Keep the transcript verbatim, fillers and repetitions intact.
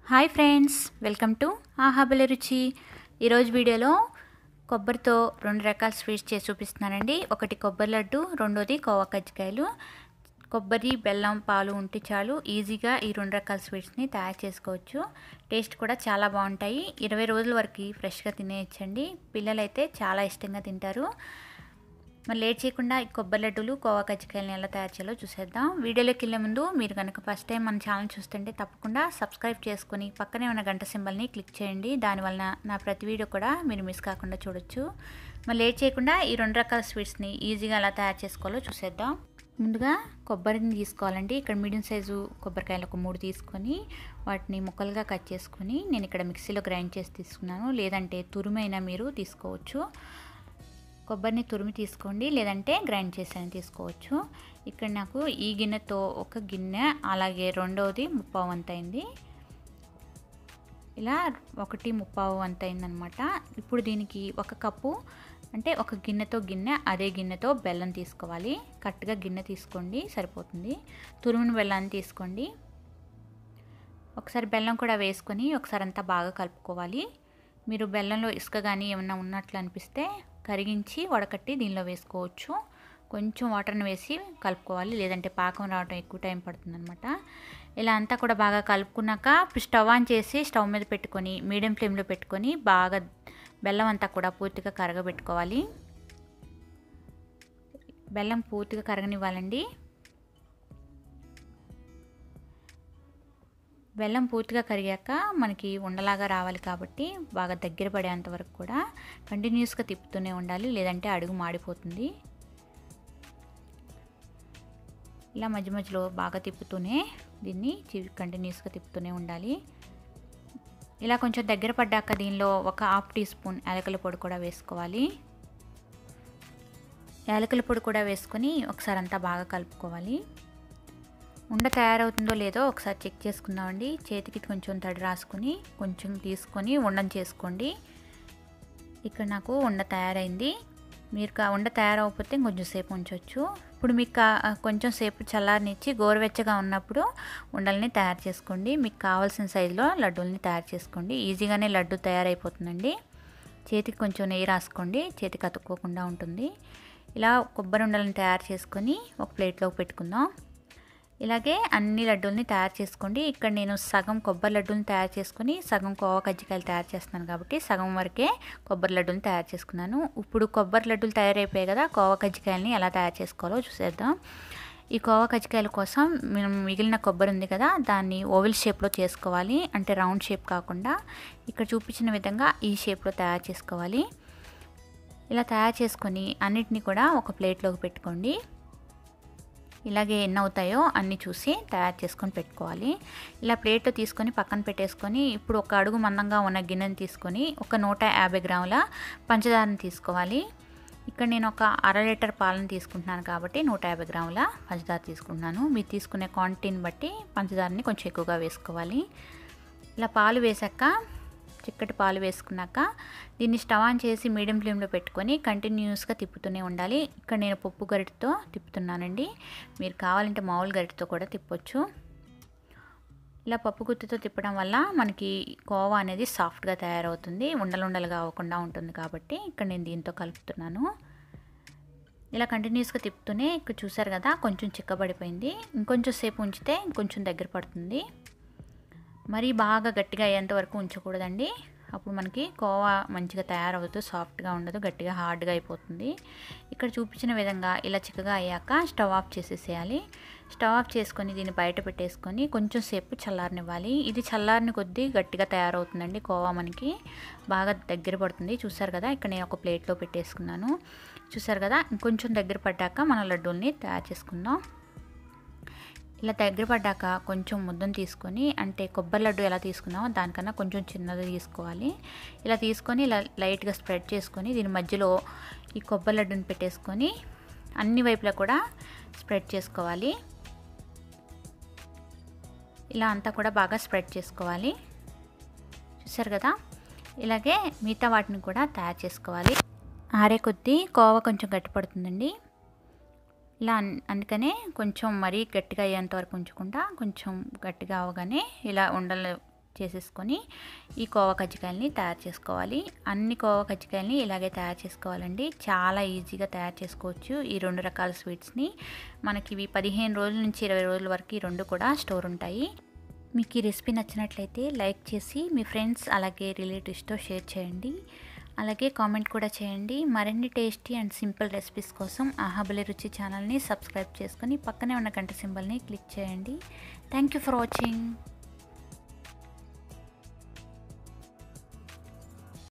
Hi friends, welcome to ఆహాబల రుచి. ఈరోజు వీడియోలో కొబ్బరితో రెండు రకాల స్వీట్స్ చేసి చూపిస్తున్నానండి. ఒకటి కొబ్బరి లడ్డు, రెండోది కోవా కజ్జికాయలు. కొబ్బరి, బెల్లం, పాలు ఉంటే చాలు ఈజీగా ఈ రెండు రకాల స్వీట్స్ని తయారు చేసుకోవచ్చు. టేస్ట్ కూడా చాలా బాగుంటాయి. ఇరవై రోజుల వరకు ఫ్రెష్గా తినేయచ్చండి. పిల్లలైతే చాలా ఇష్టంగా తింటారు. మరి లేట్ చేయకుండా ఈ కొబ్బరి లడ్డూలు, కోవా కజ్జికాయలను ఎలా తయారు చేయాలో చూసేద్దాం. వీడియోలోకి వెళ్ళే ముందు మీరు కనుక ఫస్ట్ టైం మన ఛానల్ చూస్తుంటే తప్పకుండా సబ్స్క్రైబ్ చేసుకొని పక్కనే ఉన్న గంట సింబల్ని క్లిక్ చేయండి. దానివల్ల నా ప్రతి వీడియో కూడా మీరు మిస్ కాకుండా చూడొచ్చు. మరి లేట్ చేయకుండా ఈ రెండు రకాల స్వీట్స్ని ఈజీగా ఎలా తయారు చేసుకోవాలో చూసేద్దాం. ముందుగా కొబ్బరిని తీసుకోవాలండి. ఇక్కడ మీడియం సైజు కొబ్బరికాయలు ఒక మూడు తీసుకొని వాటిని ముక్కలుగా కట్ చేసుకొని నేను ఇక్కడ మిక్సీలో గ్రైండ్ చేసి తీసుకున్నాను. లేదంటే తురుమైనా మీరు తీసుకోవచ్చు. కొబ్బరిని తురిమి తీసుకోండి, లేదంటే గ్రైండ్ చేసి తీసుకోవచ్చు. ఇక్కడ నాకు ఈ గిన్నెతో ఒక గిన్నె, అలాగే రెండవది ముప్పావు వంత అయింది. ఇలా ఒకటి ముప్పావు వంత అయిందనమాట. ఇప్పుడు దీనికి ఒక కప్పు అంటే ఒక గిన్నెతో గిన్నె, అదే గిన్నెతో బెల్లం తీసుకోవాలి. కరెక్ట్గా గిన్నె తీసుకోండి, సరిపోతుంది. తురిమిన బెల్లాన్ని తీసుకోండి. ఒకసారి బెల్లం కూడా వేసుకొని ఒకసారి అంతా బాగా కలుపుకోవాలి. మీరు బెల్లంలో ఇసుక కానీ ఏమన్నా ఉన్నట్లు అనిపిస్తే కరిగించి వడకట్టి దీనిలో వేసుకోవచ్చు. కొంచెం వాటర్ని వేసి కలుపుకోవాలి, లేదంటే పాకం రావడం ఎక్కువ టైం పడుతుందన్నమాట. ఇలా అంతా కూడా బాగా కలుపుకున్నాక స్టవ్ ఆన్ చేసి స్టవ్ మీద పెట్టుకొని మీడియం ఫ్లేమ్లో పెట్టుకొని బాగా బెల్లం అంతా కూడా పూర్తిగా కరగబెట్టుకోవాలి. బెల్లం పూర్తిగా కరగనివ్వాలండి. బెల్లం పూర్తిగా కరిగాక మనకి ఉండలాగా రావాలి కాబట్టి బాగా దగ్గర పడేంత వరకు కూడా కంటిన్యూస్గా తిప్పుతూనే ఉండాలి, లేదంటే అడుగు మాడిపోతుంది. ఇలా మధ్య మధ్యలో బాగా తిప్పుతూనే దీన్ని కంటిన్యూస్గా తిప్పుతూనే ఉండాలి. ఇలా కొంచెం దగ్గర పడ్డాక దీనిలో ఒక హాఫ్ టీ స్పూన్ యాలకుల పొడి కూడా వేసుకోవాలి. యాలకుల పొడి కూడా వేసుకొని ఒకసారి అంతా బాగా కలుపుకోవాలి. ఉండ తయారవుతుందో లేదో ఒకసారి చెక్ చేసుకుందామండి. చేతికి కొంచెం తడి రాసుకొని కొంచెం తీసుకొని ఉండని చేసుకోండి. ఇక్కడ నాకు ఉండ తయారైంది. మీరు ఉండ తయారవకపోతే కొంచెం సేపు ఉంచవచ్చు. ఇప్పుడు మీకు కొంచెం సేపు చల్లారనిచ్చి గోరువెచ్చగా ఉన్నప్పుడు ఉండల్ని తయారు చేసుకోండి. మీకు కావాల్సిన సైజులో లడ్డూల్ని తయారు చేసుకోండి. ఈజీగానే లడ్డు తయారైపోతుందండి. చేతికి కొంచెం నెయ్యి రాసుకోండి, చేతికి అతుక్కోకుండా ఉంటుంది. ఇలా కొబ్బరి ఉండలను తయారు చేసుకొని ఒక ప్లేట్లోకి పెట్టుకుందాం. ఇలాగే అన్ని లడ్డూల్ని తయారు చేసుకోండి. ఇక్కడ నేను సగం కొబ్బరి లడ్డూని తయారు చేసుకుని సగం కోవా కజ్జికాయలు తయారు చేస్తున్నాను కాబట్టి సగం వరకే కొబ్బరి లడ్డూని తయారు చేసుకున్నాను. ఇప్పుడు కొబ్బరి లడ్డూలు తయారైపోయాయి కదా, కోవా కజ్జికాయలని ఎలా తయారు చేసుకోవాలో చూసేద్దాం. ఈ కోవా కజ్జికాయల కోసం మనం మిగిలిన కొబ్బరి ఉంది కదా, దాన్ని ఓవెల్ షేప్లో చేసుకోవాలి. అంటే రౌండ్ షేప్ కాకుండా ఇక్కడ చూపించిన విధంగా ఈ షేప్లో తయారు చేసుకోవాలి. ఇలా తయారు చేసుకొని అన్నిటినీ కూడా ఒక ప్లేట్లోకి పెట్టుకోండి. ఇలాగే ఎన్ని అవుతాయో అన్నీ చూసి తయారు చేసుకొని పెట్టుకోవాలి. ఇలా ప్లేట్లో తీసుకొని పక్కన పెట్టేసుకొని ఇప్పుడు ఒక అడుగు మందంగా ఉన్న గిన్నెని తీసుకొని ఒక నూట యాభై గ్రాముల పంచదారని తీసుకోవాలి. ఇక్కడ నేను ఒక అర లీటర్ పాలను తీసుకుంటున్నాను కాబట్టి నూట యాభై గ్రాముల పంచదార తీసుకుంటున్నాను. మీరు తీసుకునే క్వాంటిటీని బట్టి పంచదారని కొంచెం ఎక్కువగా వేసుకోవాలి. ఇలా పాలు వేసాక చిక్కటి పాలు వేసుకున్నాక దీన్ని స్టవ్ ఆన్ చేసి మీడియం ఫ్లేమ్లో పెట్టుకొని కంటిన్యూస్గా తిప్పుతూనే ఉండాలి. ఇక్కడ నేను పప్పు గరిటెతో తిప్పుతున్నానండి. మీరు కావాలంటే మామూలు గరిటెతో కూడా తిప్పొచ్చు. ఇలా పప్పు గుత్తితో తిప్పడం వల్ల మనకి కోవా అనేది సాఫ్ట్గా తయారవుతుంది, ఉండలుండలుగా అవ్వకుండా ఉంటుంది కాబట్టి ఇక్కడ నేను దీంతో కలుపుతున్నాను. ఇలా కంటిన్యూస్గా తిప్పుతూనే ఇక్కడ చూసారు కదా కొంచెం చిక్కబడిపోయింది. ఇంకొంచెం సేపు ఉంచితే ఇంకొంచెం దగ్గర పడుతుంది. మరీ బాగా గట్టిగా అయ్యేంత వరకు ఉంచకూడదండి. అప్పుడు మనకి కోవా మంచిగా తయారవుతూ సాఫ్ట్గా ఉండదు, గట్టిగా హార్డ్గా అయిపోతుంది. ఇక్కడ చూపించిన విధంగా ఇలా చిక్కగా అయ్యాక స్టవ్ ఆఫ్ చేసేసేయాలి. స్టవ్ ఆఫ్ చేసుకొని దీన్ని బయట పెట్టేసుకొని కొంచెం సేపు చల్లారనివ్వాలి. ఇది చల్లారిని కొద్దీ గట్టిగా తయారవుతుందండి కోవా, మనకి బాగా దగ్గర పడుతుంది. చూసారు కదా, ఇక్కడ నేను ఒక ప్లేట్లో పెట్టేసుకున్నాను. చూసారు కదా, ఇంకొంచెం దగ్గర పడ్డాక మన లడ్డూల్ని తయారు చేసుకుందాం. ఇలా దగ్గర పడ్డాక కొంచెం ముద్దను తీసుకొని, అంటే కొబ్బరి లడ్డు ఎలా తీసుకున్నామో దానికన్నా కొంచెం చిన్నది తీసుకోవాలి. ఇలా తీసుకొని ఇలా లైట్గా స్ప్రెడ్ చేసుకొని దీని మధ్యలో ఈ కొబ్బరి లడ్డుని పెట్టేసుకొని అన్ని వైపులా కూడా స్ప్రెడ్ చేసుకోవాలి. ఇలా అంతా కూడా బాగా స్ప్రెడ్ చేసుకోవాలి. చూసారు కదా, ఇలాగే మిగతా వాటిని కూడా తయారు చేసుకోవాలి. ఆరే కొద్దీ కోవా కొంచెం గట్టిపడుతుందండి. ఇలా అందుకనే కొంచెం మరీ గట్టిగా అయ్యేంత వరకు ఉంచకుండా కొంచెం గట్టిగా అవగానే ఇలా ఉండలు చేసేసుకొని ఈ కోవా కజ్జికాయలని తయారు చేసుకోవాలి. అన్ని కోవా కజ్జికాయలని ఇలాగే తయారు చేసుకోవాలండి. చాలా ఈజీగా తయారు చేసుకోవచ్చు ఈ రెండు రకాల స్వీట్స్ని. మనకి ఇవి పదిహేను రోజుల నుంచి ఇరవై రోజుల వరకు ఈ రెండు కూడా స్టోర్ ఉంటాయి. మీకు ఈ రెసిపీ నచ్చినట్లయితే లైక్ చేసి మీ ఫ్రెండ్స్ అలాగే రిలేటివ్స్తో షేర్ చేయండి. అలాగే కామెంట్ కూడా చేయండి. మరిన్ని టేస్టీ అండ్ సింపుల్ రెసిపీస్ కోసం ఆహాబలి రుచి ఛానల్ని సబ్స్క్రైబ్ చేసుకొని పక్కనే ఉన్న గంట సింబల్ని క్లిక్ చేయండి. Thank you for watching.